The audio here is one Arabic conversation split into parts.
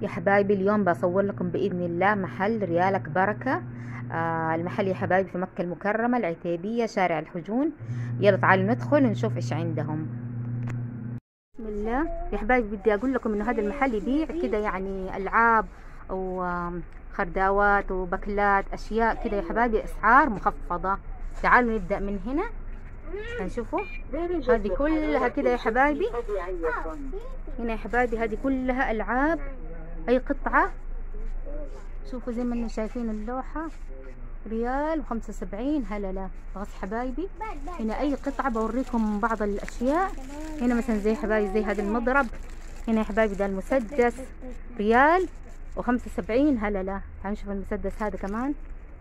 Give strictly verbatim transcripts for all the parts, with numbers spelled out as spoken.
يا حبايبي اليوم بصور لكم بإذن الله محل ريالك بركة. آه المحل يا حبايبي في مكة المكرمة العتيبية شارع الحجون. يلا تعالوا ندخل ونشوف ايش عندهم. بسم الله يا حبايبي، بدي اقول لكم انه هذا المحل يبيع كده يعني العاب وخرداوات وبكلات اشياء كده يا حبايبي، اسعار مخفضة. تعالوا نبدأ من هنا هنشوفوا. هذه كلها كده يا حبايبي، هنا يا حبايبي هذه كلها العاب، اي قطعة شوفوا زي ما انتم شايفين اللوحة ريال وخمسة وسبعين. هلا لا غص حبايبي، هنا اي قطعة بوريكم بعض الاشياء. هنا مثلا زي حبايبي زي هذا المضرب، هنا يا حبايبي ده المسدس ريال وخمسة وسبعين. هلا لا هنشوف المسدس هذا كمان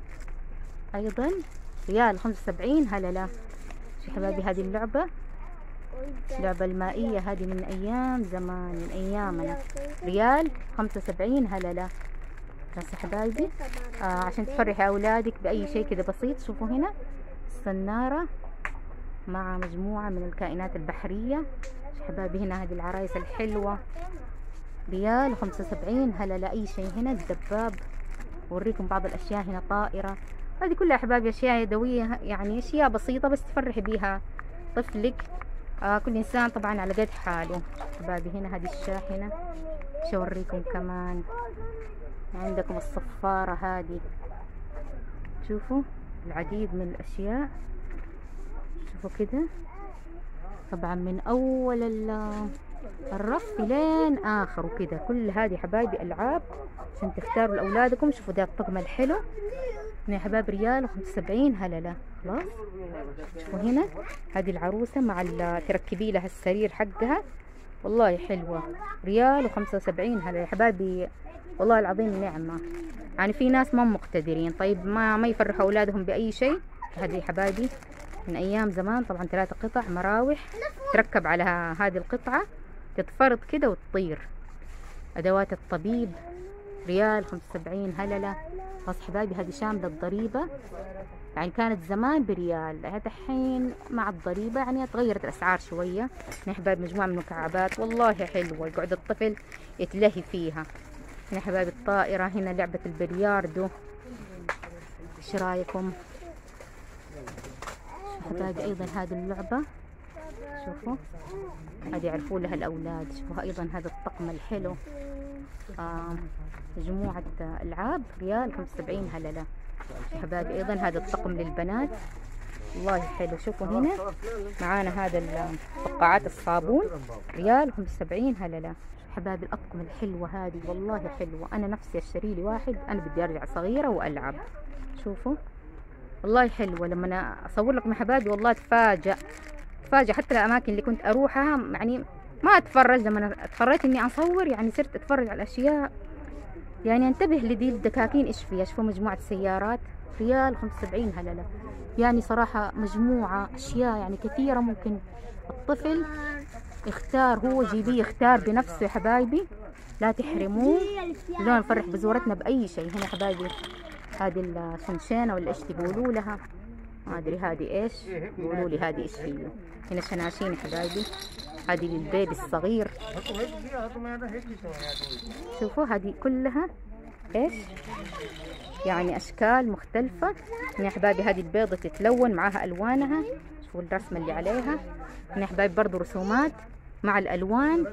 ايضا ريال خمسة وسبعين. هلا لا شوفوا حبايبي هذه اللعبة، اللعبة المائية هذه من ايام زمان، من ايامنا، ريال خمسة وسبعين. هلا لا بس حبايبي آه عشان تفرحي اولادك باي شيء كده بسيط. شوفوا هنا السنارة مع مجموعة من الكائنات البحرية. حبايبي هنا هذه العرايس الحلوة ريال خمسة وسبعين. هلا لا اي شيء هنا الدباب. اوريكم بعض الاشياء هنا طائرة. هذه كلها حبايبي اشياء يدوية، يعني اشياء بسيطة بس تفرحي بيها طفلك. آه كل انسان طبعا على قد حاله. حبايبي هنا هذه الشاحنة، شو اوريكم كمان عندكم الصفارة هذه. شوفوا العديد من الاشياء، شوفوا كده طبعا من اول الرف لين اخره كده. كل هذه حبايبي العاب عشان تختاروا لاولادكم. شوفوا ده الطقم الحلو هنا يا حبايب ريال وخمسة وسبعين. هلا لا خلاص. شوفوا هنا هذه العروسة مع تركبي لها السرير حقها، والله حلوة ريال وخمسة وسبعين. هلا يا حبايبي والله العظيم نعمة. يعني في ناس ما مقتدرين طيب ما ما يفرحوا اولادهم باي شيء. هذه يا حبايبي من ايام زمان طبعا ثلاثة قطع مراوح تركب على هذه القطعة تتفرض كده وتطير. ادوات الطبيب ريال خمسة وسبعين. هلا لا بس حبايبي هذه شاملة الضريبة، يعني كانت زمان بريال الحين مع الضريبة يعني تغيرت الاسعار شوية. يا حبايبي مجموعة من المكعبات والله حلوة يقعد الطفل يتلهي فيها. هنا حبايبي الطائرة، هنا لعبة البلياردو، ايش رايكم؟ حبايبي ايضا هذه اللعبة شوفوا هذه يعرفوا لها الاولاد. شوفوا ايضا هذا الطقم الحلو آه مجموعة العاب ريال خمسة وسبعين. هلا لا حبايبي ايضا هذا الطقم للبنات والله حلو. شوفوا هنا معانا هذا فقاعات الصابون ريال خمسة وسبعين. هلا لا حبايبي الأطقم الحلوة هذه والله حلوة. أنا نفسي أشتري لي واحد، أنا بدي أرجع صغيرة وألعب. شوفوا والله حلوة. لما أنا أصور لكم يا حبايبي والله تفاجأ تفاجأ حتى الأماكن اللي كنت أروحها يعني ما أتفرج. لما اضطريت إني أصور يعني صرت أتفرج على الأشياء، يعني انتبه لدي الدكاكين إيش فيها. شوفوا مجموعة سيارات ريال خمسة وسبعين. هلا لا يعني صراحة مجموعة أشياء يعني كثيرة ممكن الطفل يختار، هو جيبيه يختار بنفسه يا حبايبي، لا تحرموه. بدنا نفرح بزورتنا بأي شيء. هنا حبايبي هذه الشنشانة ولا ايش تقولوا لها ما ادري، هذه ايش يقولوا لي، هذه ايش هي. هنا شناشين يا حبايبي، هذه للبيبي الصغير. شوفوا هذه كلها ايش يعني اشكال مختلفة. هنا يا حبايبي هذه البيضة تتلون معاها الوانها، شوفوا الرسمة اللي عليها. هنا يا حبايبي برضو رسومات مع الالوان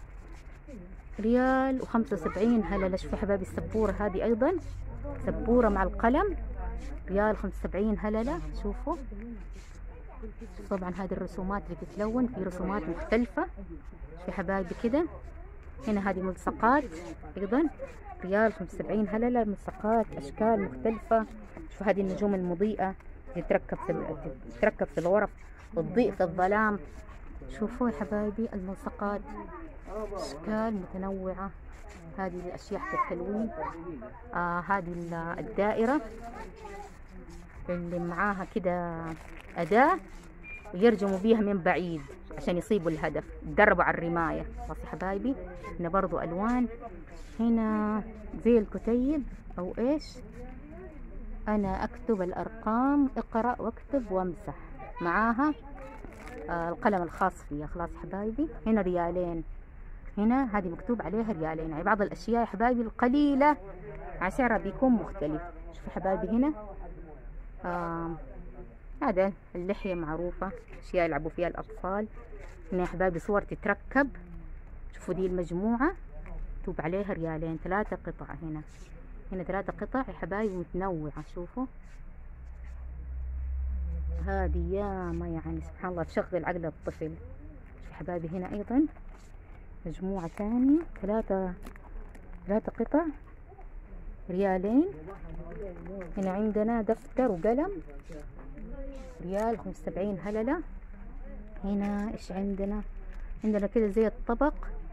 ريال وخمسة وسبعين. هلا لا شوفوا حبايبي السبورة هذه ايضا سبورة مع القلم ريال خمسة وسبعين. هلا لا شوفوا طبعا هذه الرسومات اللي تتلون في رسومات مختلفة شوفوا حبايبي كده. هنا هذه ملصقات ايضا ريال خمسة وسبعين. هلا لا ملصقات اشكال مختلفة. شوفوا هذه النجوم المضيئة اللي تركب في تركب في الغرف وتضيء في الظلام. شوفوا يا حبايبي الملصقات اشكال متنوعة. هذه الاشياء حق التلوين. آه هذه الدائرة اللي معاها كده اداة ويرجموا بيها من بعيد عشان يصيبوا الهدف، تدربوا على الرماية. بس يا حبايبي هنا برضو الوان، هنا زي الكتيب او ايش، انا اكتب الارقام اقرأ واكتب وامسح، معاها آه القلم الخاص فيها. خلاص حبايبي هنا ريالين. هنا هذه مكتوب عليها ريالين. يعني بعض الاشياء يا حبايبي القليله على سعرها بيكون مختلف. شوفوا حبايبي هنا آه هذا اللحيه معروفه، اشياء يلعبوا فيها الاطفال. هنا يا حبايبي صور تتركب. شوفوا دي المجموعه مكتوب عليها ريالين، ثلاثه قطع. هنا هنا ثلاثه قطع يا حبايبي متنوعه. شوفوا هذه ياما يعني سبحان الله تشغل عقل الطفل. شوفوا حبايبي هنا ايضا مجموعة ثانية، ثلاثة ثلاثة قطع ريالين. هنا عندنا دفتر وقلم ريال خمسة وسبعين هللة. هنا ايش عندنا؟ عندنا كده زي الطبق،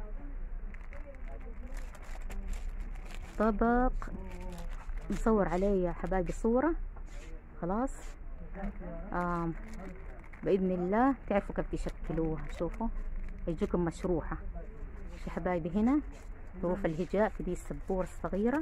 طبق نصور عليه يا حبايبي صورة. خلاص آه بإذن الله تعرفوا كيف تشكلوها. شوفوا يجيكم مشروحة يا حبايبي. هنا حروف الهجاء في دي السبورة الصغيرة،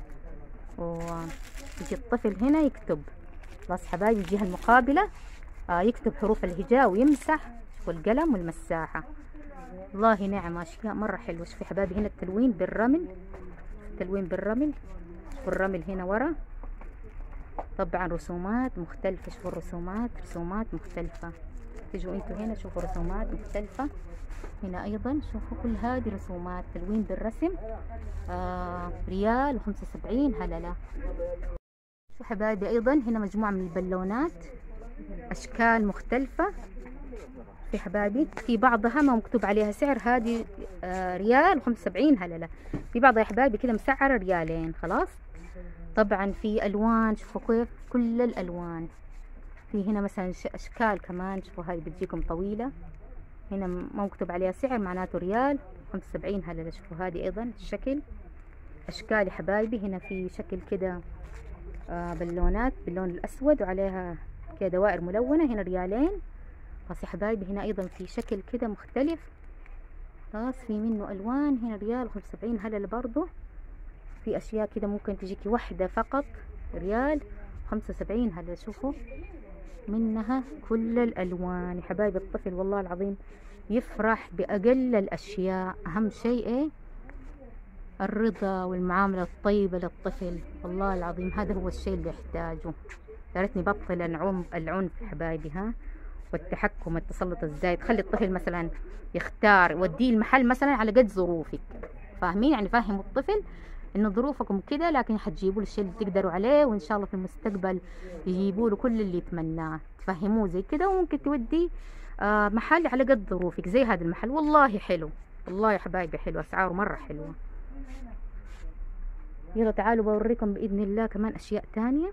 ويجي الطفل هنا يكتب. خلاص حبايبي الجهة المقابلة آه يكتب حروف الهجاء ويمسح. شوفوا القلم والمساحة، والله نعمة أشياء مرة حلوة. شوفوا حبايبي هنا التلوين بالرمل، التلوين بالرمل. شوفوا الرمل هنا ورا طبعا رسومات مختلفة. شوفوا الرسومات، رسومات مختلفة. تجوا انتوا هنا شوفوا رسومات مختلفة. هنا ايضا شوفوا كل هذه رسومات تلوين بالرسم آه ريال وخمسة وسبعين هللة. شوفوا حبايبي ايضا هنا مجموعة من البالونات اشكال مختلفة. في حبايبي في بعضها ما مكتوب عليها سعر، هذه آه ريال وخمسة وسبعين هللة. في بعضها يا حبايبي كده مسعرة ريالين. خلاص طبعا في الوان. شوفوا كيف كل الالوان. في هنا مثلا اشكال كمان. شوفوا هاي بتجيكم طويلة، هنا ما مكتوب عليها سعر معناته ريال خمسة وسبعين هللة. شوفوا هذه ايضا الشكل اشكال يا حبايبي. هنا في شكل كده آه بالونات باللون الاسود وعليها كده دوائر ملونة، هنا ريالين. خلاص يا حبايبي هنا ايضا في شكل كده مختلف. خلاص في منه الوان. هنا ريال خمسة وسبعين هللة برضو. في اشياء كده ممكن تجيكي واحدة فقط ريال خمسة وسبعين هللة. شوفوا منها كل الالوان يا حبايبي. الطفل والله العظيم يفرح باقل الاشياء. اهم شيء ايه؟ الرضا والمعاملة الطيبة للطفل. والله العظيم هذا هو الشيء اللي يحتاجه. يا ريتني بطل العنف العنف يا حبايبي ها، والتحكم التسلط الزايد. خلي الطفل مثلا يختار، وديه المحل مثلا على قد ظروفك. فاهمين يعني؟ فاهموا الطفل انه ظروفكم كده، لكن حتجيبوا له الشيء اللي تقدروا عليه، وان شاء الله في المستقبل يجيبوا له كل اللي يتمناه. تفهموه زي كده، وممكن تودي آه محل على قد ظروفك زي هذا المحل. والله حلو والله يا حبايبي حلو، اسعاره مره حلوه. يلا تعالوا بوريكم باذن الله كمان اشياء تانية.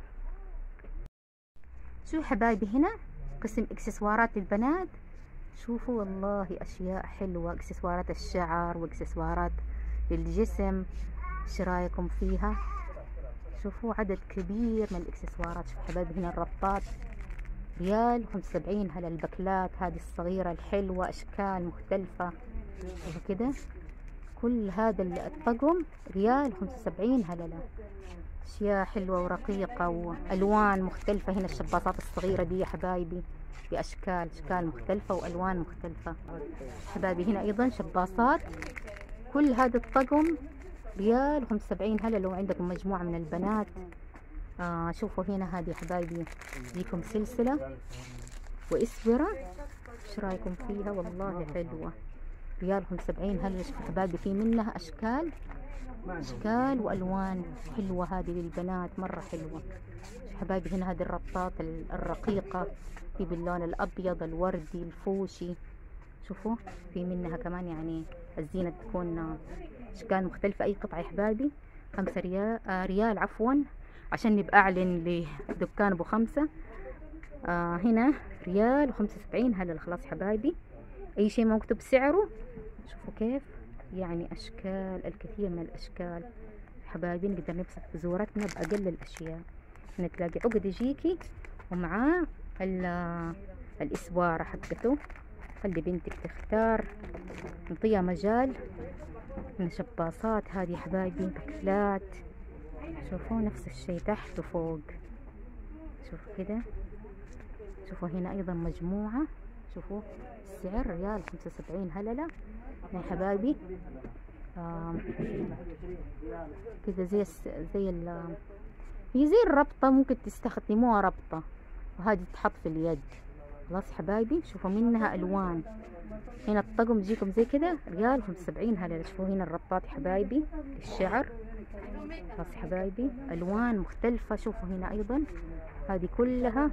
شو حبايبي هنا قسم اكسسوارات للبنات. شوفوا والله اشياء حلوه، اكسسوارات الشعر واكسسوارات للجسم. ايش رايكم فيها؟ شوفوا عدد كبير من الاكسسوارات. شوفوا حبايبي هنا الرباط ريال خمسة وسبعين هلا. البكلات هذه الصغيره الحلوه اشكال مختلفه. شوفوا كده كل هذا الطقم ريال خمسة وسبعين هللة. اشياء حلوه ورقيقه والوان مختلفه. هنا الشباطات الصغيره دي يا حبايبي باشكال اشكال مختلفه والوان مختلفه. حبايبي هنا ايضا شباصات. كل هذا الطقم ريال خمسة وسبعين هلا. لو عندكم مجموعه من البنات آه شوفوا هنا هذه حبايبي تجيكم سلسله واسوره. ايش رايكم فيها؟ والله حلوه ريال خمسة وسبعين هلا. شوفوا حبايبي في منها اشكال اشكال والوان حلوه. هذه للبنات مره حلوه. حبايبي هنا هذه الربطات الرقيقه في باللون الابيض الوردي الفوشي. شوفوا في منها كمان يعني الزينه تكون اشكال مختلفه. اي قطعه يا حبايبي خمسة ريال آه ريال عفوا، عشان نبقى اعلن لدكان ابو خمسه. آه هنا ريال وخمسة وسبعين هلا. خلاص حبايبي اي شيء مكتوب سعره. شوفوا كيف يعني اشكال الكثير من الاشكال حبايبي. نقدر نبسط بزورتنا باقل الاشياء. هنا تلاقي عقد يجيكي ومعاه الاسواره حقته. خلي بنتك تختار، نعطيها مجال. من شباصات هذه يا حبايبي بكلات. شوفوا نفس الشيء تحت وفوق. شوفوا كده. شوفوا هنا ايضا مجموعه. شوفوا السعر ريال خمسة وسبعين هللة. يا حبايبي آه كده زي زي ال هي زي الربطة، ممكن تستخدموها ربطة، وهذه تتحط في اليد. خلاص حبايبي شوفوا منها الوان. هنا الطقم يجيكم زي كده ريال خمسة وسبعين هللة. شوفوا هنا الربطات يا حبايبي الشعر. خلاص حبايبي الوان مختلفة. شوفوا هنا ايضا هذه كلها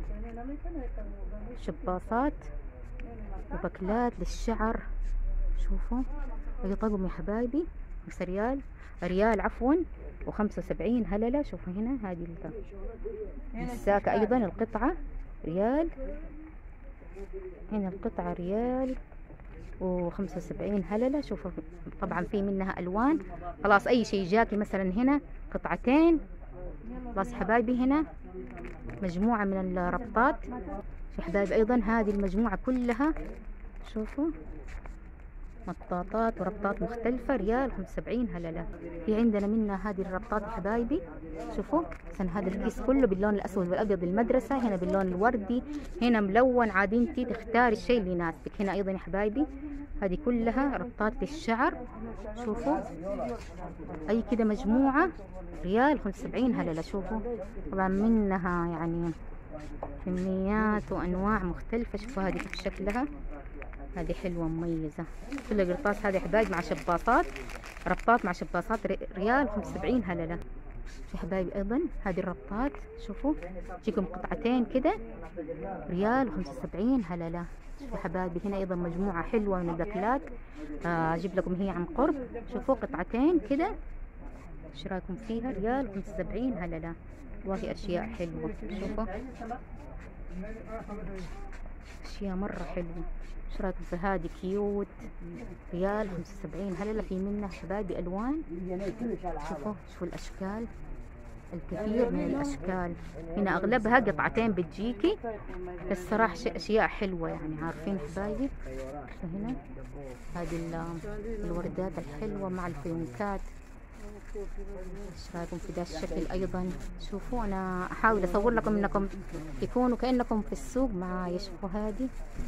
شباصات وبكلات للشعر. شوفوا هذه طقم يا حبايبي خمسة ريال ريال عفوا وخمسة وسبعين هللة. شوفوا هنا هذه الساكة ايضا القطعة ريال. هنا القطعة ريال وخمسة وسبعين هللة. شوفوا طبعا في منها الوان. خلاص اي شيء جاكي مثلا هنا قطعتين. خلاص حبايبي هنا مجموعة من الربطات. شوفوا حبايبي ايضا هذه المجموعة كلها شوفوا مطاطات وربطات مختلفة ريال خمسة وسبعين هللة. في عندنا منها هذه الربطات يا حبايبي. شوفوا مثلا هذا الكيس كله باللون الاسود والابيض المدرسة، هنا باللون الوردي، هنا ملون. عاد انتي تختاري الشيء اللي يناسبك. هنا ايضا يا حبايبي هذه كلها ربطات للشعر. شوفوا اي كده مجموعة ريال خمسة وسبعين هللة. شوفوا طبعا منها يعني كميات وانواع مختلفة. شوفوا هذه كيف شكلها، هذه حلوة مميزة. كل القرطاس هذه حبايب مع شباصات، ربطات مع شباصات ريال خمسة وسبعين هللة. في حبايب ايضا هذه الربطات شوفوا تجيكم قطعتين كده ريال خمسة وسبعين هللة. شوفوا حبايبي هنا ايضا مجموعة حلوة من البكلات. اجيب آه لكم هي عن قرب. شوفوا قطعتين كده ايش رايكم فيها ريال خمسة وسبعين هللة. والله اشياء حلوة. شوفوا اشياء مرة حلوة. ايش رايكم في هذه كيوت ريال خمسة وسبعين هللة. في منها حبايبي الوان. شوفوا شوفوا الاشكال الكثير من الاشكال. هنا اغلبها قطعتين بتجيكي، بس صراحة اشياء حلوة يعني عارفين حبايبي. هنا هذه الوردات الحلوة مع الفيونكات. ايش رايكم في ذا الشكل ايضا. شوفوا انا احاول اصور لكم انكم تكونوا كانكم في السوق معايا. شوفوا هذه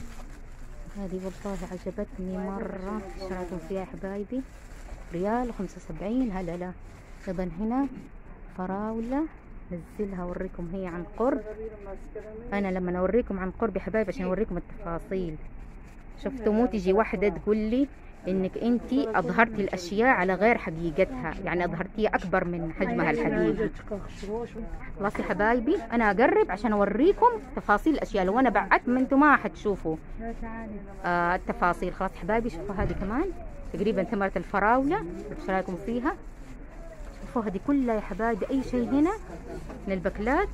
هذه والله عجبتني مرة. ايش رايكم فيها يا حبايبي ريال خمسة وسبعين هللة. ايضا هنا فراولة نزلها اوريكم هي عن قرب. انا لما اوريكم عن قرب يا حبايبي عشان اوريكم التفاصيل. شفتوا مو تجي واحدة تقول لي انك انتي اظهرتي الاشياء على غير حقيقتها، يعني اظهرتيها اكبر من حجمها الحقيقي. خلاص يا حبايبي انا اقرب عشان اوريكم تفاصيل الاشياء. لو انا بعدت ما انتم ما حتشوفوا آه التفاصيل. خلاص يا حبايبي شوفوا هذه كمان تقريبا ثمرة الفراولة. ايش رايكم فيها. شوفوا هذه كلها يا حبايبي اي شيء هنا من البكلات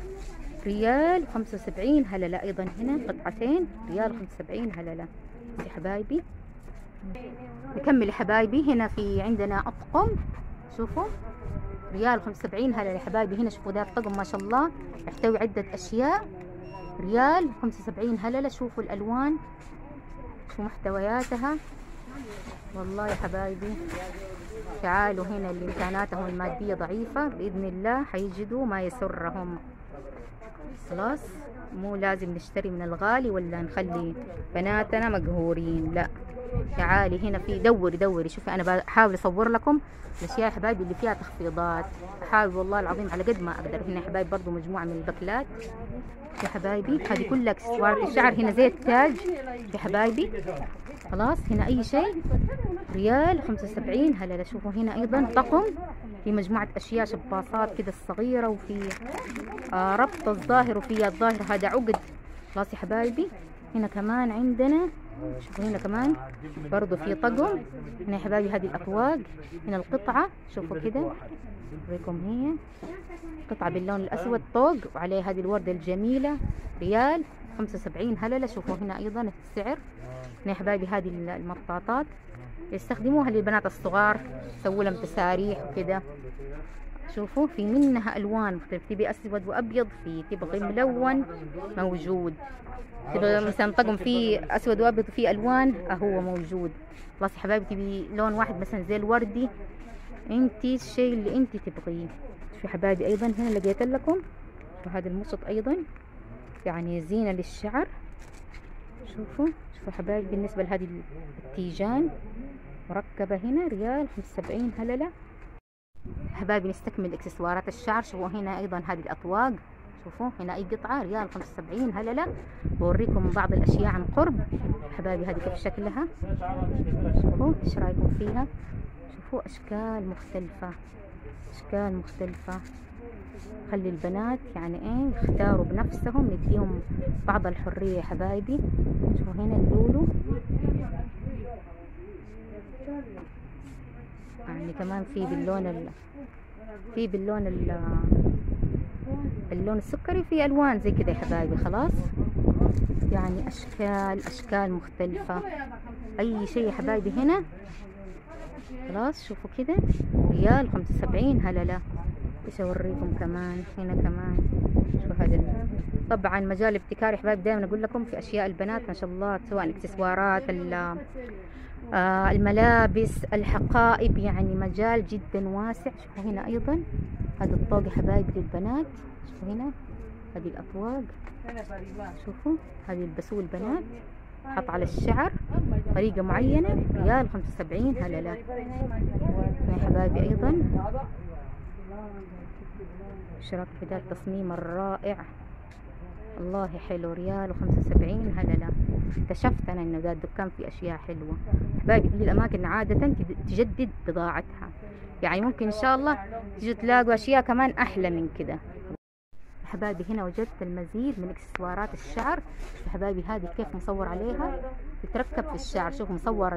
ريال خمسة وسبعين هللة. ايضا هنا قطعتين ريال خمسة وسبعين هللة يا حبايبي. نكمل يا حبايبي. هنا في عندنا اطقم. شوفوا ريال خمسة وسبعين هللة يا حبايبي. هنا شوفوا ذا الطقم ما شاء الله يحتوي عدة اشياء ريال خمسة وسبعين هللة. شوفوا الالوان شوفوا محتوياتها. والله يا حبايبي تعالوا هنا اللي امكاناتهم المادية ضعيفة باذن الله حيجدوا ما يسرهم. خلاص مو لازم نشتري من الغالي ولا نخلي بناتنا مقهورين، لا تعالي هنا في دوري دوري. شوفي انا بحاول اصور لكم الاشياء يا حبايبي اللي فيها تخفيضات. احاول والله العظيم على قد ما اقدر. هنا يا حبايبي برضو مجموعه من البكلات يا حبايبي. هذه كلها اكسسوارات الشعر. هنا زي التاج يا حبايبي. خلاص هنا اي شيء ريال خمسة وسبعين هللة. شوفوا هنا ايضا طقم في مجموعه اشياء شباصات كده الصغيره، وفي آه ربط الظاهر وفي الظاهر هذا عقد. خلاص يا حبايبي هنا كمان عندنا شوفوا هنا كمان برضو في طقم. هنا يا حبايبي هذه الاطواق. هنا القطعه شوفوا كده اوريكم هي قطعه باللون الاسود طوق وعليه هذه الورده الجميله ريال خمسة وسبعين هللة. شوفوا هنا ايضا السعر. هنا يا حبايبي هذه المطاطات يستخدموها للبنات الصغار يسووا لهم تساريح وكده. شوفوا في منها الوان مختلفه. تبي اسود وابيض، في تبغي ملون موجود، تبغى مثلا طقم فيه اسود وابيض وفيه الوان اهو موجود. خلاص يا حبايبي تبي لون واحد مثلا زي الوردي انتي الشيء اللي انتي تبغيه. شوفوا يا حبايبي ايضا هنا لقيت لكم وهذا المشط ايضا يعني زينه للشعر. شوفوا شوفوا حبايبي، بالنسبة لهذه التيجان مركبة هنا ريال خمسة وسبعين هللة. حبايبي نستكمل اكسسوارات الشعر. شوفوا هنا ايضا هذه الاطواق، شوفوا هنا اي قطعة ريال خمسة وسبعين هللة. بوريكم بعض الاشياء عن قرب حبايبي. هذه كيف شكلها، شوفوا ايش رايكم فيها. شوفوا اشكال مختلفة، اشكال مختلفة. خلي البنات يعني ايه يختاروا بنفسهم، نديهم بعض الحرية يا حبايبي. شوفوا هنا اللولو، يعني كمان في باللون ال... في باللون ال... اللون السكري، في الوان زي كده يا حبايبي. خلاص يعني اشكال اشكال مختلفة، اي شيء يا حبايبي هنا. خلاص شوفوا كده ريال خمسة وسبعين هللة. ايش اوريكم كمان هنا كمان. شوفوا هذا طبعا مجال ابتكار يا حبايبي. دائما اقول لكم في اشياء البنات ما شاء الله، سواء الاكسسوارات، آه الملابس، الحقائب، يعني مجال جدا واسع. شوفوا هنا ايضا هذا الطوق يا حبايبي للبنات. شوفوا هنا هذه الاطواق، شوفوا هذه يلبسوه البنات، حط على الشعر طريقة معينة ريال خمسة وسبعين هللة يا حبايبي. ايضا ايش رايك في ذا التصميم الرائع، والله حلو، ريال وخمسة وسبعين هللة. اكتشفت انا انه ذا الدكان فيه اشياء حلوة حبايبي. دي الاماكن عادة تجدد بضاعتها، يعني ممكن ان شاء الله تجوا تلاقوا اشياء كمان احلى من كده حبايبي. هنا وجدت المزيد من اكسسوارات الشعر يا حبايبي. هذه كيف مصور عليها، تتركب في الشعر. شوفوا مصور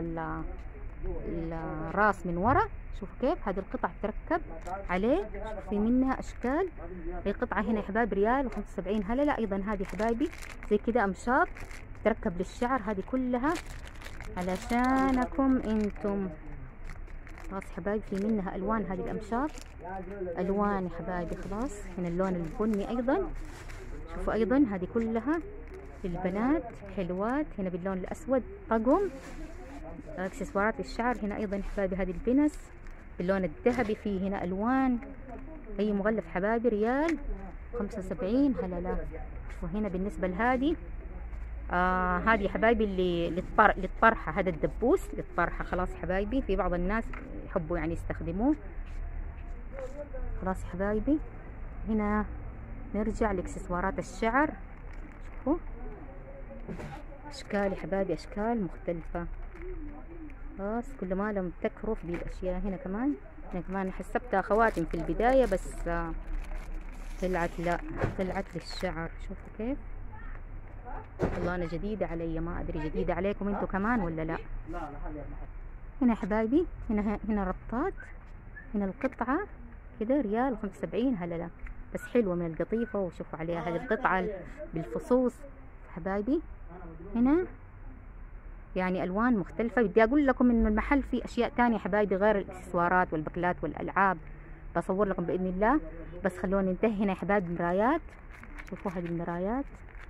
الراس من ورا، شوفوا كيف هذه القطع تركب عليه. في منها اشكال. هي قطعة هنا يا حبايبي ريال وخمسة وسبعين هللة. ايضا هذه حبايبي زي كده امشاط تركب للشعر، هذه كلها علشانكم انتم. خلاص حبايبي في منها الوان، هذه الامشاط الوان يا حبايبي. خلاص هنا اللون البني ايضا، شوفوا ايضا هذه كلها للبنات حلوات. هنا باللون الاسود طقم اكسسوارات الشعر. هنا ايضا حبايبي هذه البنس باللون الذهبي. في هنا الوان، اي مغلف حبايبي ريال خمسة وسبعين هللة. شوفوا هنا بالنسبة لهذه آه هذه يا حبايبي اللي للطر... للطرحة، هذا الدبوس للطرحة. خلاص حبايبي في بعض الناس يحبوا يعني يستخدموه. خلاص يا حبايبي هنا نرجع لاكسسوارات الشعر. شوفوا اشكال يا حبايبي، اشكال مختلفة. خلاص كل ما لم تكروا في دي الاشياء. هنا كمان هنا كمان حسبتها خواتم في البداية، بس آه طلعت لا، طلعت للشعر. شوفوا كيف، والله انا جديدة علي، ما ادري جديدة عليكم انتوا كمان ولا لا. هنا يا حبايبي هنا هنا ربطات. هنا القطعة كده ريال خمسة وسبعين هللة، بس حلوة من القطيفة. وشوفوا عليها هذه القطعة بالفصوص حبايبي. هنا يعني الوان مختلفة. بدي اقول لكم انه المحل فيه اشياء تانية حبايبي غير الاكسسوارات والبكلات والالعاب، بصور لكم باذن الله. بس خلونا ننتهي. هنا يا حبايبي مرايات، شوفوا هذه المرايات.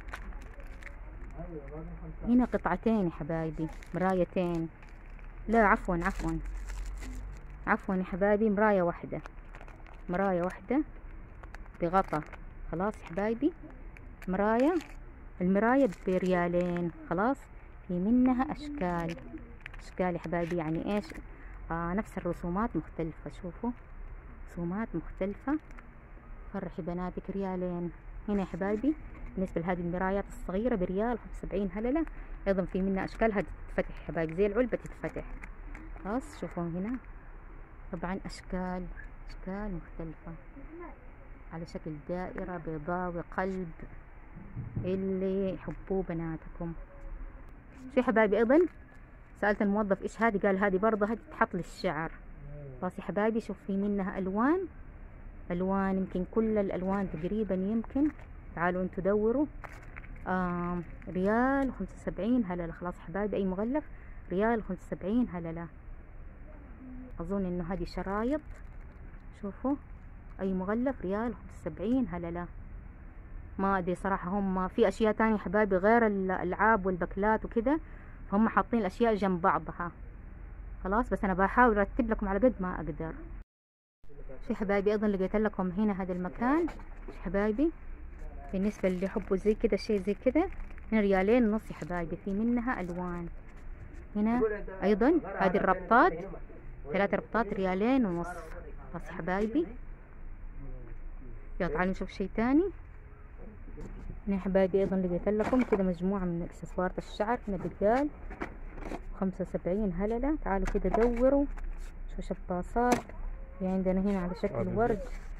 هنا قطعتين يا حبايبي، مرايتين، لا عفوا عفوا عفوا يا حبايبي، مراية واحدة، مراية واحدة بغطا. خلاص يا حبايبي مراية، المراية بريالين. خلاص في منها اشكال اشكال يا حبايبي، يعني ايش آه نفس الرسومات مختلفة. شوفوا رسومات مختلفة، فرحي بناتك ريالين. هنا يا حبايبي بالنسبة لهذه المرايات الصغيرة بريال خمسة وسبعين هللة. ايضا في منها اشكال، هذه تتفتح يا حبايبي زي العلبة تتفتح. خلاص شوفوا هنا طبعا اشكال اشكال مختلفة على شكل دائرة بيضاوي قلب، اللي يحبوه بناتكم. في حبايبي ايضا سألت الموظف ايش هذه، قال هذه برضه هذه تحط للشعر. خلاص يا حبايبي شوف في منها الوان، الوان يمكن كل الالوان تقريبا يمكن. تعالوا انتوا دوروا. آه ريال خمسة وسبعين هللة. خلاص حبايبي اي مغلف ريال خمسة وسبعين هللة. اظن انه هذه شرايط. شوفوا اي مغلف ريال خمسة وسبعين هللة. ما ادري صراحة، هم في اشياء تانية حبايبي غير الالعاب والبكلات وكذا، فهم حاطين الاشياء جنب بعضها. خلاص بس انا بحاول ارتب لكم على قد ما اقدر. في حبايبي ايضا لقيت لكم هنا هذا المكان حبايبي بالنسبة اللي يحبوا زي كده شيء زي كده. هنا ريالين ونص يا حبايبي، في منها الوان. هنا ايضا هذه الربطات ثلاث ربطات ريالين ونص. بس يا حبايبي يلا تعالوا نشوف شيء تاني. هنا يا حبايبي ايضا لقيت لكم كده مجموعة من اكسسوارات الشعر. هنا بريال خمسة وسبعين هللة. تعالوا كده دوروا شوفوا شباصات. في عندنا هنا على شكل ورد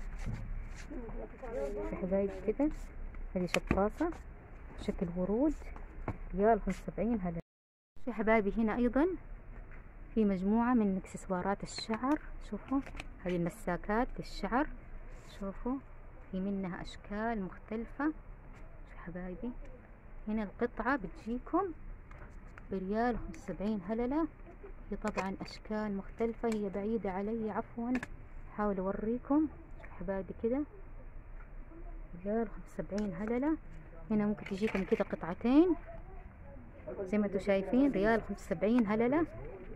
يا حبايبي كده، هذه شباصة شكل ورود ريال خمسة وسبعين هللة. يا حبايبي هنا ايضا في مجموعة من اكسسوارات الشعر. شوفوا هذه المساكات للشعر، شوفوا في منها اشكال مختلفة. شوفوا حبايبي هنا القطعة بتجيكم بريال خمسة وسبعين هللة. هي طبعا اشكال مختلفة، هي بعيدة علي عفوا، حاول اوريكم. شوفوا حبايبي كده ريال خمسة وسبعين هللة. هنا ممكن تجيكم كده قطعتين زي ما انتم شايفين ريال خمسة وسبعين هللة.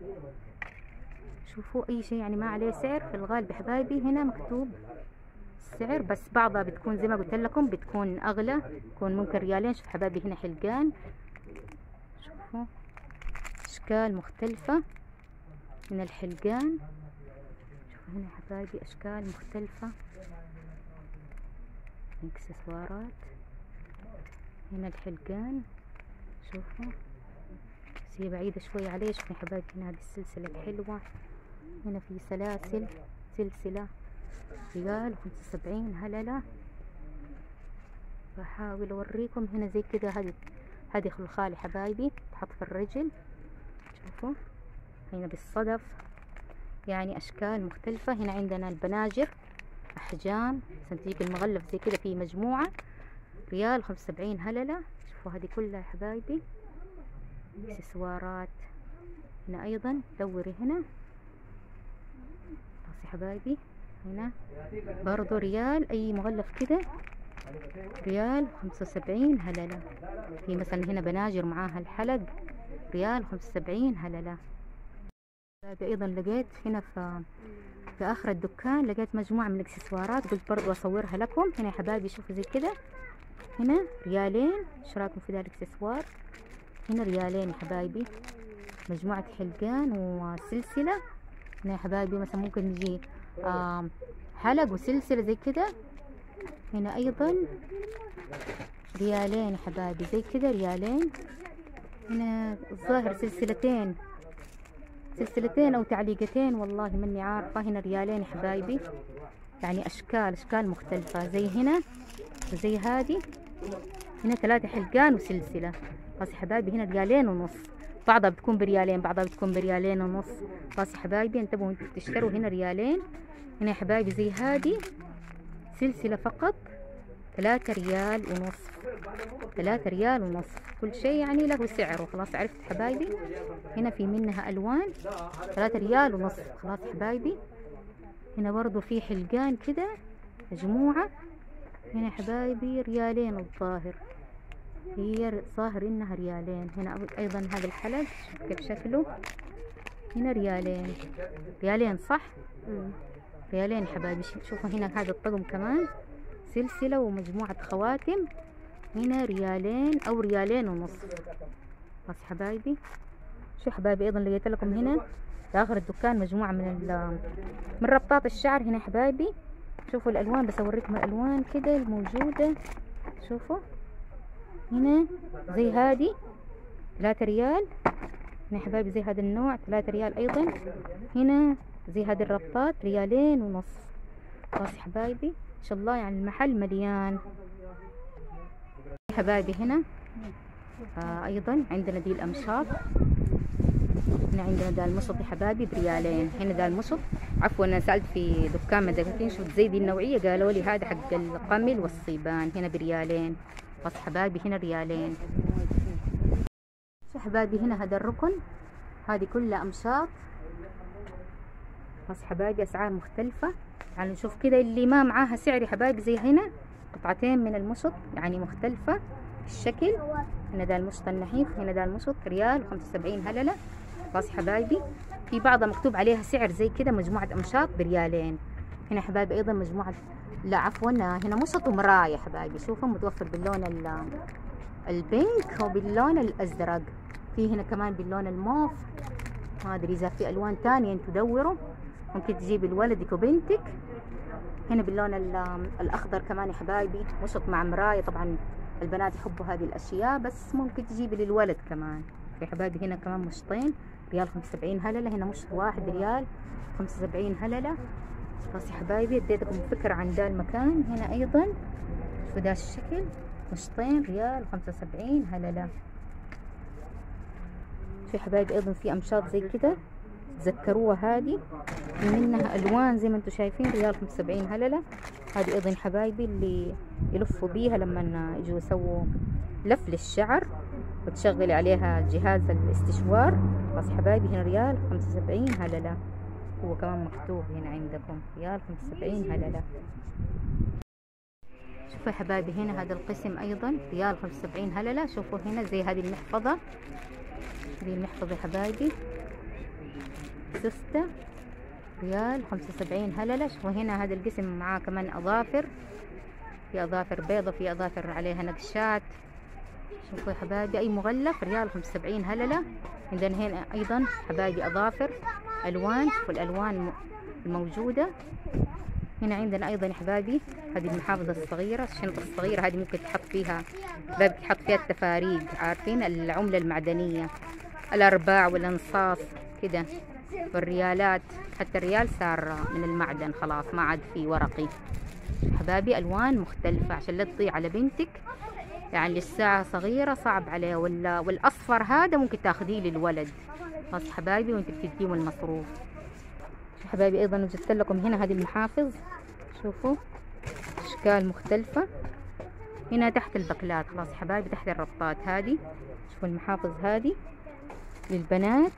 شوفوا اي شيء يعني ما عليه سعر في الغالب يا حبايبي. هنا مكتوب السعر بس بعضها بتكون زي ما قلت لكم بتكون اغلى، بتكون ممكن ريالين. شوفوا حبايبي هنا حلقان، شوفوا اشكال مختلفة من الحلقان. شوفوا هنا يا حبايبي اشكال مختلفة من اكسسوارات. هنا الحلقان شوفوا بس هي بعيدة شوي عليه. شوفوا يا حبايبي هنا هذه السلسلة الحلوة. هنا في سلاسل سلسلة ريال خمسة وسبعين هللة. بحاول اوريكم. هنا زي كده هذه هذه خلخال يا حبايبي تحط في الرجل. شوفوا هنا بالصدف يعني اشكال مختلفة. هنا عندنا البناجر احجام صندوق المغلف زي كده في مجموعة ريال خمسة وسبعين هللة. شوفوا هذه كلها يا حبايبي اكسسوارات. هنا ايضا دوري هنا بس يا حبايبي هنا برضو ريال اي مغلف كده ريال خمسة وسبعين هللة. في مثلا هنا بناجر معاها الحلق ريال خمسة وسبعين هللة. ايضا لقيت هنا في في اخر الدكان لقيت مجموعة من الاكسسوارات، قلت برضو اصورها لكم. هنا يا حبايبي شوفوا زي كده هنا ريالين. ايش رايكم في ذا الاكسسوار؟ هنا ريالين يا حبايبي، مجموعة حلقان وسلسلة. هنا يا حبايبي مثلا ممكن نجي حلق وسلسلة زي كده. هنا ايضا ريالين يا حبايبي زي كده ريالين. هنا الظاهر سلسلتين سلسلتين او تعليقتين والله ماني عارفة. هنا ريالين يا حبايبي يعني اشكال اشكال مختلفة زي هنا وزي هذه. هنا ثلاثة حلقان وسلسلة. بس يا حبايبي هنا ريالين ونص، بعضها بتكون بريالين بعضها بتكون بريالين ونص. بس يا حبايبي انتبهوا انتوا تشتروا. هنا ريالين. هنا يا حبايبي زي هذه سلسلة فقط ثلاثة ريال ونص. ثلاثة ريال ونص. كل شيء يعني له سعره. خلاص عرفت حبايبي. هنا في منها الوان ثلاثة ريال ونص. خلاص حبايبي هنا برضو في حلقان كده مجموعة. هنا يا حبايبي ريالين الظاهر، هي ظاهر انها ريالين. هنا ايضا هذا الحلق شوف كيف شكله. هنا ريالين ريالين صح. مم. ريالين يا حبايبي. شوفوا هنا هذا الطقم كمان سلسلة ومجموعة خواتم. هنا ريالين او ريالين ونص. بس حبايبي شو حبايبي ايضا لقيت لكم هنا في اخر الدكان مجموعة من من ربطات الشعر. هنا يا حبايبي شوفوا الالوان، بس اوريكم الالوان كده الموجودة. شوفوا هنا زي هذه ثلاثة ريال. هنا يا حبايبي زي هذا النوع ثلاثة ريال ايضا. هنا زي هذه الربطات ريالين ونص. خلاص يا حبايبي ان شاء الله يعني المحل مليان يا حبايبي. هنا آه ايضا عندنا دي الامشاط. هنا عندنا دا المشط يا حبايبي بريالين. هنا دا المشط عفوا انا سالت في دكان مدقتين شفت زي دي النوعيه قالوا لي هذا حق القمل والصيبان. هنا بريالين. بس حبايبي هنا ريالين. شو حبايبي هنا هذا الركن هذه كلها امشاط. بس حبايبي اسعار مختلفه. يعني نشوف كده اللي ما معاها سعر يا حبايبي زي هنا قطعتين من المشط يعني مختلفه الشكل. هنا دا المشط النحيف. هنا دا المشط ريال خمسة وسبعين هللة. بس حبايبي في بعضها مكتوب عليها سعر زي كده مجموعة امشاط بريالين. هنا حبايبي ايضا مجموعة لا عفوا هنا مشط ومراية حبايبي. شوفوا متوفر باللون البينك وباللون الازرق. في هنا كمان باللون الموف. ما ادري اذا في الوان تانية انتوا دوروا، ممكن تجيب لولدك وبنتك. هنا باللون الاخضر كمان يا حبايبي، مشط مع مرايه. طبعا البنات يحبوا هذه الاشياء، بس ممكن تجيبي للولد كمان يا حبايبي. هنا كمان مشطين ريال خمسة وسبعين هلله. هنا مشط واحد ريال خمسة وسبعين هلله. بس يا حبايبي اديتكم فكره عن ذا المكان. هنا ايضا شوفوا ذا الشكل، مشطين ريال خمسة وسبعين هلله. في حبايبي ايضا في امشاط زي كده، تذكروها هذه، في منها الوان زي ما انتم شايفين ريال خمسة وسبعين هلله. هذه ايضا حبايبي اللي يلفوا بيها لما يجوا يسووا لف للشعر، وتشغلي عليها جهاز الاستشوار. بس حبايبي هنا ريال خمسة وسبعين هلله. هو كمان مكتوب هنا عندكم ريال خمسة وسبعين هلله. شوفوا يا حبايبي هنا هذا القسم ايضا ريال خمسة وسبعين هلله. شوفوا هنا زي هذه المحفظه، هذه المحفظه يا حبايبي سوسته ريال خمسة وسبعين هلله. شوفوا هنا هذا القسم معاه كمان اظافر، في اظافر بيضة، في اظافر عليها نقشات. شوفوا يا حبايبي اي مغلف ريال خمسة وسبعين هلله. عندنا هنا ايضا حبايبي اظافر الوان. شوفوا الالوان الموجوده هنا. عندنا ايضا يا حبايبي هذه المحافظه الصغيره، الشنطه الصغيره هذه ممكن تحط فيها، باب تحط فيها التفاريق، عارفين العمله المعدنيه، الارباع والانصاص كده، والريالات. حتى الريال صار من المعدن خلاص، ما عاد في ورقي. حبايبي الوان مختلفه عشان لا تضيع على بنتك، يعني الساعه صغيره صعب عليها. ولا والاصفر هذا ممكن تاخذيه للولد بس حبايبي وانت بتديهم المصروف. حبايبي ايضا وجدت لكم هنا هذه المحافظ، شوفوا اشكال مختلفه. هنا تحت البكلات خلاص حبايبي، تحت الربطات هذه. شوفوا المحافظ هذه للبنات.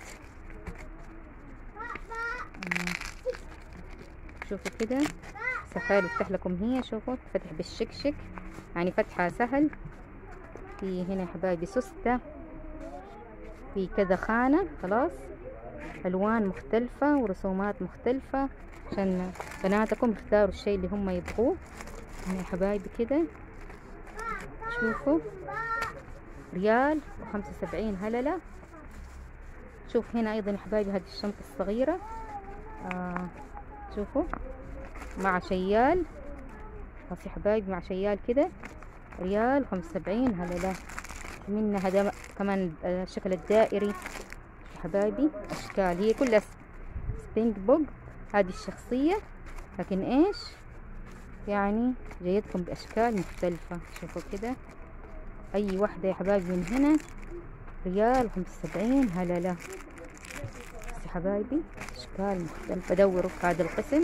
شوفوا كده سهل يفتح لكم هي. شوفوا تفتح بالشكشك، يعني فتحها سهل. في هنا يا حبايبي سوسته، في كذا خانة خلاص، ألوان مختلفة ورسومات مختلفة عشان بناتكم يختاروا الشيء اللي هم يبغوه. هنا يا حبايبي كده شوفوا ريال وخمسة وسبعين هللة. شوف هنا أيضا يا حبايبي هذه الشنطة الصغيرة، آه شوفوا مع شيال. بس يا حبايبي مع شيال كده ريال خمسة وسبعين هللة. منها هذا كمان الشكل الدائري يا حبايبي، اشكال هي كلها سبينج بوج هذه الشخصية، لكن ايش يعني جايتكم باشكال مختلفة. شوفوا كده اي واحدة يا حبايبي من هنا ريال خمسة وسبعين هللة. بس يا حبايبي اشكال مختلفة. دوروا في هذا القسم.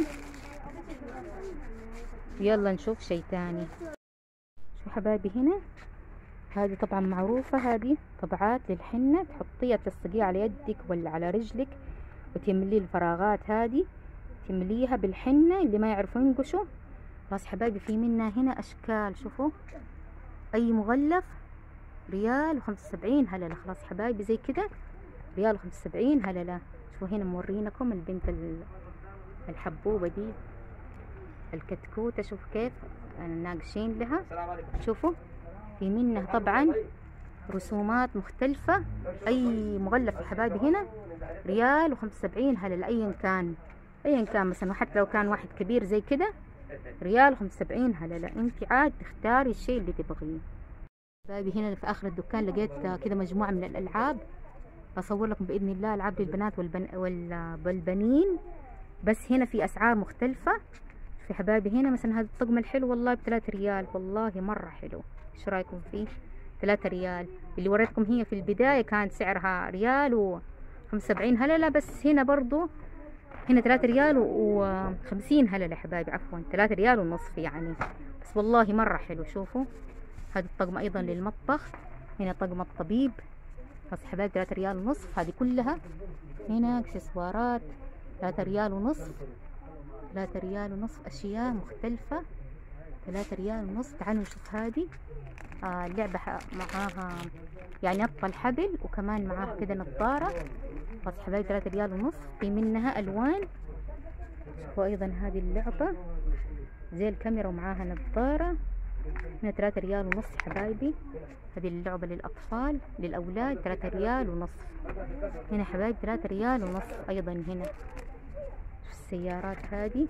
يلا نشوف شيء تاني. شوفوا حبايبي هنا هذه طبعا معروفة، هذه طبعات للحنة، تحطيها تلصقيها على يدك ولا على رجلك وتملي الفراغات هذه، تمليها بالحنة. اللي ما يعرفوا ينقشوا. بس حبايبي في منها هنا اشكال. شوفوا اي مغلف ريال وخمسة وسبعين هللة. خلاص حبايبي زي كده ريال وخمسة وسبعين هللة. شوفوا هنا مورينكم البنت الحبوبة دي الكتكوتة، شوف كيف ناقشين لها. شوفوا في منها طبعا رسومات مختلفة. اي مغلف يا حبايبي هنا ريال وخمسة وسبعين هللة، ايا كان ايا كان مثلا، حتى لو كان واحد كبير زي كده ريال وخمسة وسبعين هللة. انت عاد تختاري الشيء اللي تبغيه. حبايبي هنا في اخر الدكان لقيت كده مجموعة من الالعاب، بصور لكم باذن الله العاب للبنات والبن... والبنين. بس هنا في اسعار مختلفة. في حبايبي هنا مثلا هذا الطقم الحلو والله بثلاثة ريال، والله مرة حلو. ايش رايكم فيه؟ ثلاثة ريال. اللي وريتكم هي في البداية كانت سعرها ريال وخمسة وسبعين هللة، بس هنا برضو هنا ثلاثة ريال وخمسين هللة حبايبي، عفوا ثلاثة ريال ونصف يعني. بس والله مرة حلو. شوفوا هذا الطقم ايضا للمطبخ. هنا طقم الطبيب بس حبايبي ثلاثة ريال ونصف. هذه كلها هنا اكسسوارات ثلاثة ريال ونصف، ثلاثة ريال ونصف، اشياء مختلفة ثلاثة ريال ونصف. تعالوا نشوف هذه آه اللعبة معاها يعني نطة الحبل، وكمان معاها كده نظارة. بس حبايبي ثلاثة ريال ونصف. في منها الوان. شوفوا ايضا هذه اللعبة زي الكاميرا ومعاها نظارة. هنا ثلاثة ريال ونص يا حبايبي. هذه اللعبة للأطفال للأولاد ثلاثة ريال ونص. هنا حبايبي ثلاثة ريال ونص أيضا. هنا شوف السيارات هذه.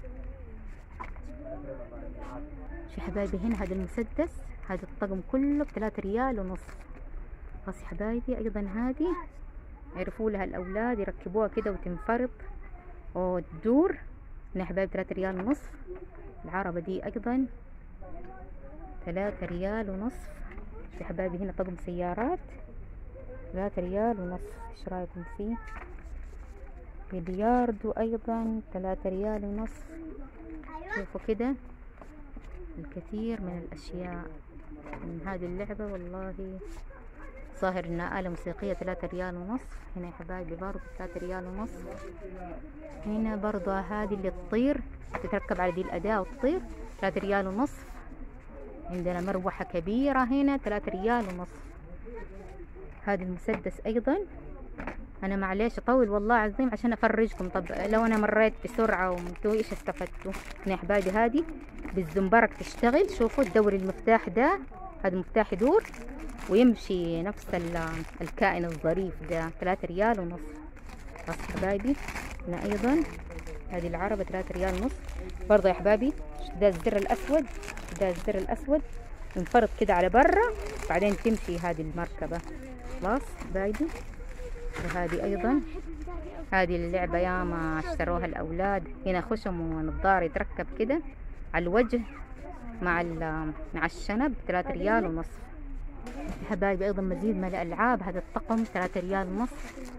شوف حبايبي هنا هذا المسدس، هذا الطقم كله بثلاثة ريال ونص. بس يا حبايبي أيضا هذه يعرفوا لها الأولاد يركبوها كده وتنفرط وتدور. هنا حبايبي ثلاثة ريال ونص. العربة دي أيضا ثلاثة ريال ونص. يا حبايبي هنا طقم سيارات ثلاثة ريال ونص. ايش رايكم فيه؟ بلياردو أيضا ثلاثة ريال ونص. شوفوا كده الكثير من الأشياء من هذه اللعبة. والله ظاهر انها آلة موسيقية ثلاثة ريال ونص. هنا يا حبايبي برضو ثلاثة ريال ونص. هنا برضو هذه اللي تطير، تتركب على دي الأداة وتطير ثلاثة ريال ونص. عندنا مروحة كبيرة هنا ثلاثة ريال ونص. هذا المسدس أيضا. أنا معليش أطول والله عظيم عشان أفرجكم. طب لو أنا مريت بسرعة ومنتو إيش استفدتوا؟ هنا يا حبايبي هذه بالزنبرك تشتغل. شوفوا تدور المفتاح ده، هذا المفتاح يدور ويمشي نفس الكائن الظريف ده. ثلاثة ريال ونص. بس حبايبي هنا أيضا هذه العربة ثلاثة ريال ونص برضه يا حبايبي. ده الزر الأسود، ده الزر الأسود ينفرط كده على برا بعدين تمشي هذه المركبة. خلاص حبايبي. وهذه أيضا هذه اللعبة ياما اشتروها الأولاد. هنا خشم ونظارة يتركب كده على الوجه مع مع الشنب ثلاثة ريال ونص. يا حبايبي أيضا مزيد من الألعاب. هذا الطقم ثلاثة ريال ونص.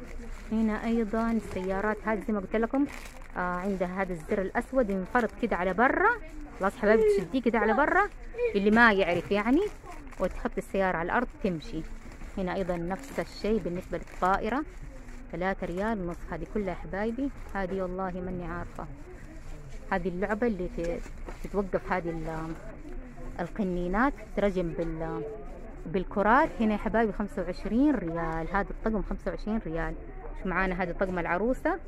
هنا أيضا السيارات هذه زي ما قلت لكم آه عندها هذا الزر الأسود ينفرط كده على برا. خلاص حبايبي تشديه كده على برا اللي ما يعرف يعني، وتحط السيارة على الأرض تمشي. هنا أيضا نفس الشيء بالنسبة للطائرة ثلاثة ريال ونص. هذه كلها يا حبايبي. هذه والله ماني عارفة. هذه اللعبة اللي تتوقف هذه القنينات ترجم بال بالكرات. هنا يا حبايبي خمسة وعشرين ريال. هذا الطقم خمسة وعشرين ريال. شو معانا هذا طقم العروسة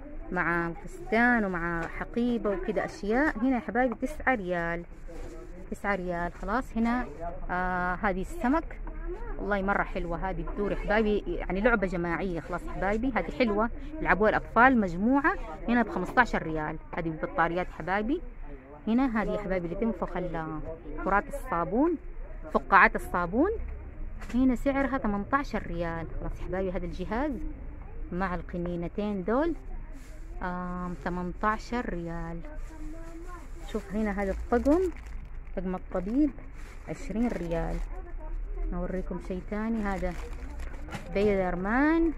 مع فستان ومع حقيبة وكده أشياء. هنا يا حبايبي تسعة ريال. تسعة ريال. خلاص هنا آه هذه السمك والله مرة حلوة. هذه الدور يا حبايبي يعني لعبة جماعية. خلاص يا حبايبي هذه حلوة يلعبوها الأطفال مجموعة. هنا ب خمسة عشر ريال. هذه ببطاريات يا حبايبي. هنا هذه يا حبايبي اللي تنفخ كرات الصابون، فقاعات الصابون. هنا سعرها ثمانية عشر ريال. خلاص يا حبايبي هذا الجهاز مع القنينتين دول آه ثمانية عشر ريال. شوف هنا هذا الطقم، طقم الطبيب عشرين ريال. نوريكم شيء ثاني. هذا سبايدر مان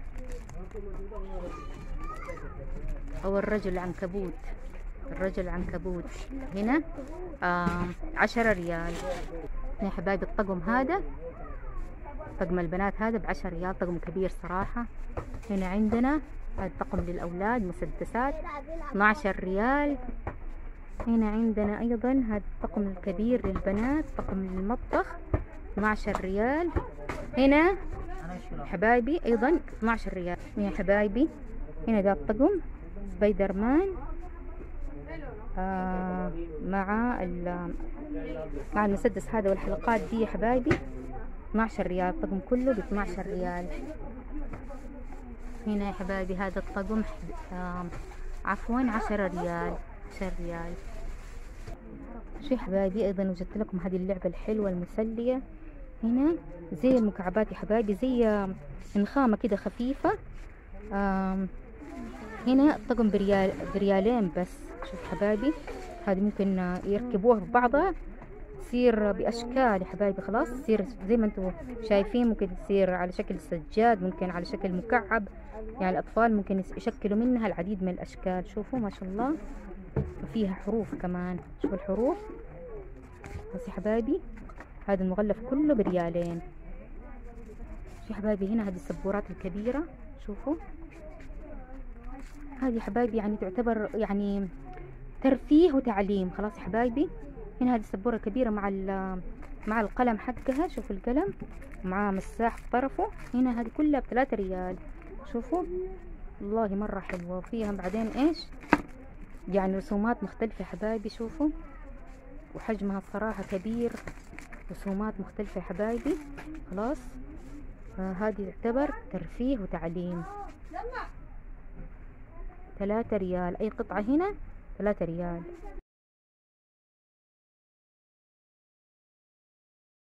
او الرجل العنكبوت. الرجل العنكبوت هنا آه عشرة ريال. هنا يا حبايبي الطقم هذا طقم البنات هذا بعشرة ريال. طقم كبير صراحة. هنا عندنا هذا طقم للأولاد مسدسات اثني عشر ريال. هنا عندنا أيضا هذا الطقم الكبير للبنات طقم للمطبخ اثني عشر ريال. هنا حبايبي أيضا اثني عشر ريال. هنا حبايبي هنا ذا الطقم سبايدر مان آه مع مع المسدس هذا والحلقات دي يا حبايبي اثني عشر ريال. الطقم كله ب اثني عشر ريال. هنا يا حبايبي هذا الطقم آه عفوا عشرة ريال. عشرة ريال. شو يا حبايبي أيضا وجدت لكم هذه اللعبة الحلوة المسلية. هنا زي المكعبات يا حبايبي، زي نخامة كده خفيفة. آه هنا الطقم بريال بريالين بس. شوف حبايبي هذه ممكن يركبوها في بعضها تصير بأشكال يا حبايبي. خلاص تصير زي ما انتم شايفين، ممكن تصير على شكل سجاد، ممكن على شكل مكعب. يعني الأطفال ممكن يشكلوا منها العديد من الأشكال. شوفوا ما شاء الله. وفيها حروف كمان. شوفوا الحروف بس يا حبايبي. هذا المغلف كله بريالين. شوفوا يا حبايبي هنا هذه السبورات الكبيرة. شوفوا هذه يا حبايبي يعني تعتبر يعني ترفيه وتعليم. خلاص يا حبايبي. هنا هذه السبورة كبيرة مع مع القلم حقها. شوفوا القلم مع مساح في طرفه. هنا هذه كلها بثلاثة ريال. شوفوا والله مرة حلوة. وفيها بعدين ايش يعني رسومات مختلفة يا حبايبي. شوفوا وحجمها الصراحة كبير رسومات مختلفة يا حبايبي. خلاص آه هذه تعتبر ترفيه وتعليم. ثلاثة ريال أي قطعة هنا، ثلاثة ريال.